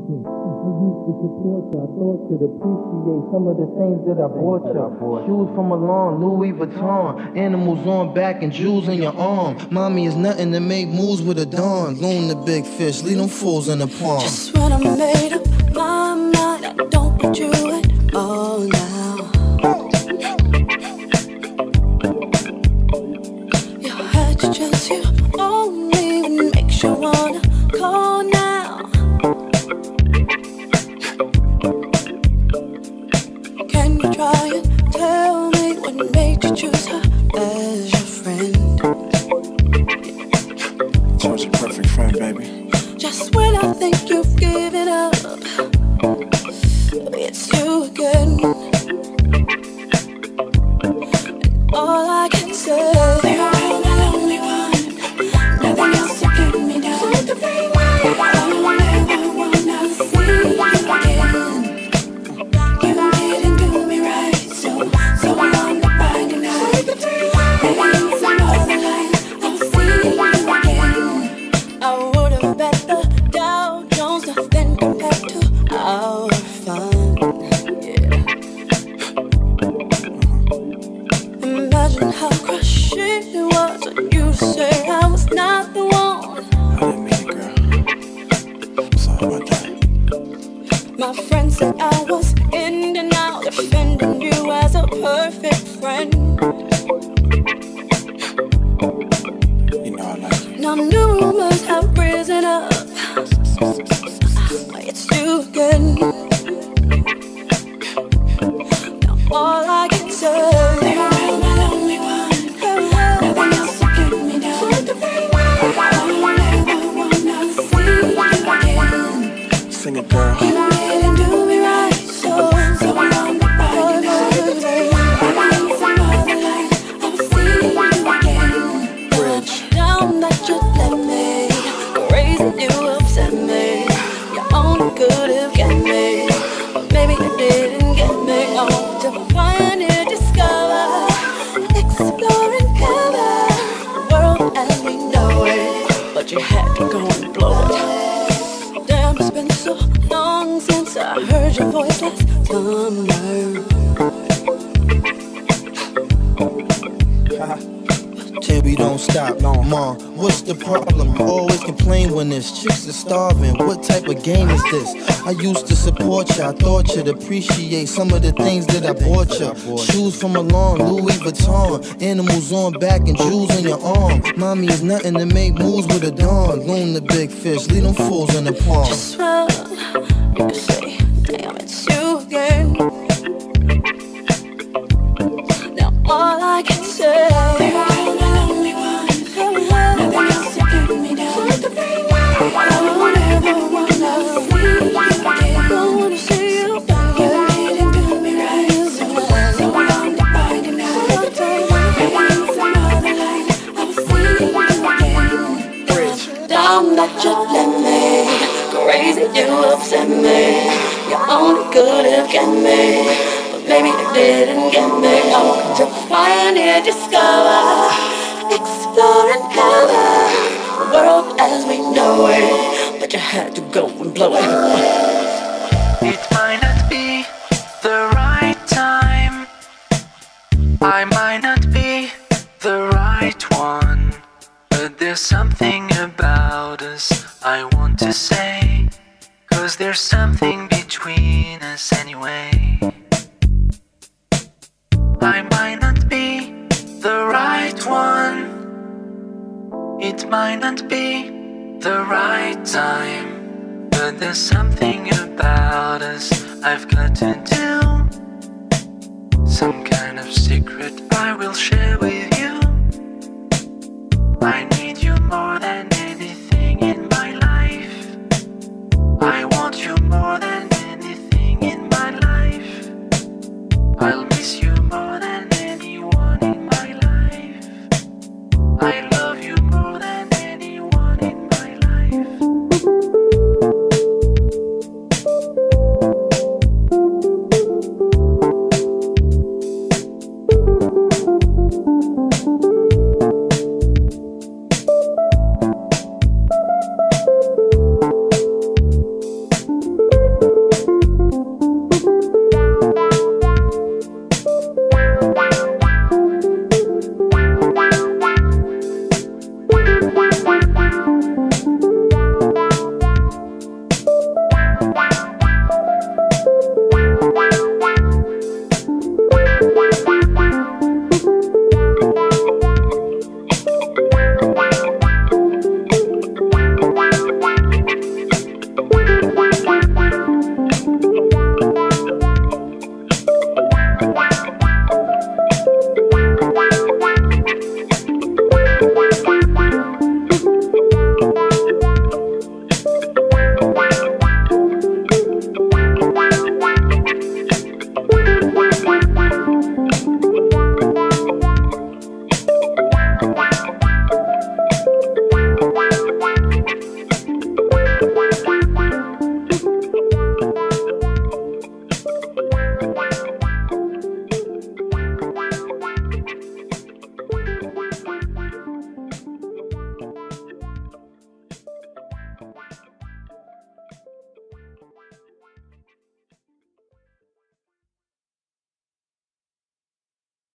to support you. I thought you'd appreciate some of the things that I bought you. Shoes from Milan, Louis Vuitton, animals on back and jewels in your arm. Mommy is nothing to make moves with a dawn. Loan the big fish, leave them fools in the pond. Just when I made up my mind, I don't want you at all now. Your head just you on me and makes you wanna call now. Can you try and tell me what made you choose her as your friend? She was a perfect friend, baby. Just when I think you've given up, it's you again. And all I can say, you're the only one. Nothing else to get me down. I don't ever wanna see you again. You didn't do me right, so I'm not buying now. Maybe it's another line. I'll see you again. I would've bet the Dow Jones nothing compared to our fun. Yeah. Imagine how crushing it was when you say I was not the one. I didn't mean it, girl. I'm sorry about that. My friends said I was in and out, defending you as a perfect friend. You know I like you. Now new rumors have risen up. It's you again. Now all I can say, you're the only one. Nothing else to get me down. I don't ever wanna see you again. Sing it, girl. You didn't do me right, so I'm not buying it. Maybe it's another life. I'll see you again. Bridge. Down that you let me, raising you upset me. You only could have got me, but maybe you didn't get me. I want to pioneer, discover, explore and cover the world as we know it, but you had to go and blow it. Damn, it's been so long since I heard your voice last summer. Baby, don't stop, Mom, what's the problem? You always complain when this chicks are starving. What type of game is this? I used to support you, I thought you'd appreciate some of the things that I bought you. Shoes from Milan, Louis Vuitton, animals on back and jewels in your arm. Mommy is nothing to make moves with a dawn. Loan the big fish, leave them fools in the pond. Just run, you could say, damn, it's you again. Now all I can say, you're the only one. Nothing else to get me down. I don't ever wanna see you again. Don't wanna see you again. You didn't do me right, so I'm not buying now. Maybe it's another line. I'll see you again. Bridge. Down that you let me, crazy you upset me. You only could have got me, but maybe you didn't get me. I want to pioneer, discover, explore and cover the world as we know it, but you had to go and blow it. It might not be the right time, I might not be the right one, but there's something about us I want to say, 'cause there's something between us anyway. I might not be the right one, it might not be the right time, but there's something about us I've got to do, some kind of secret I will share with you.